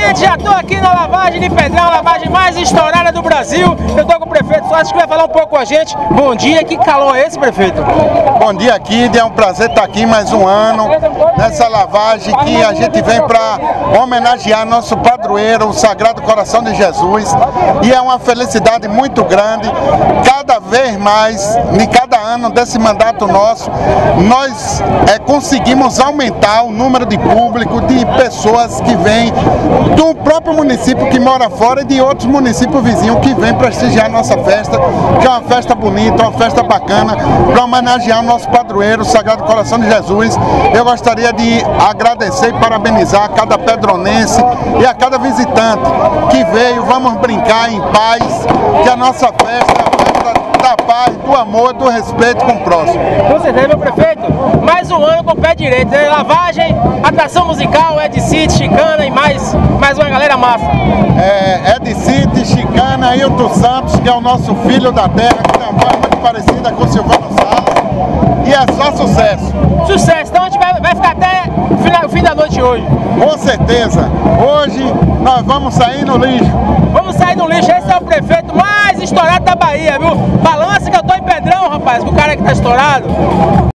Gente, já estou aqui na lavagem de Pedrão, a lavagem mais estourada do Brasil. Eu estou com o prefeito Soares, que vai falar um pouco com a gente. Bom dia, que calor é esse, prefeito? Bom dia, Kid, é um prazer estar aqui mais um ano nessa lavagem que a gente vem para homenagear nosso padroeiro, o Sagrado Coração de Jesus, e é uma felicidade muito grande. Cada vez mais, em cada ano desse mandato nosso, nós conseguimos aumentar o número de público, de pessoas que vêm do próprio município que mora fora e de outros municípios vizinhos que vêm prestigiar a nossa festa, que é uma festa bonita, uma festa bacana, para homenagear o nosso padroeiro, o Sagrado Coração de Jesus. Eu gostaria de agradecer e parabenizar a cada pedronense e a cada visitante que veio. Vamos brincar em paz, que a nossa festa é a festa da paz, do amor, do respeito com o próximo. Com certeza, meu prefeito. Mais um ano com o pé direito, né? Lavagem, atração musical, Ed City, Chicana e mais uma galera massa. Ed City, Chicana, Ailton Santos, que é o nosso filho da terra, que tem uma voz muito parecida com o Silvano Salles, e é só sucesso. Sucesso, então a gente vai ficar até o fim da noite hoje. Com certeza, hoje nós vamos sair no lixo. Vamos sair no lixo, esse é o prefeito mais estourado da Bahia, viu? Balança que eu tô em Pedrão, rapaz, com o cara que tá estourado.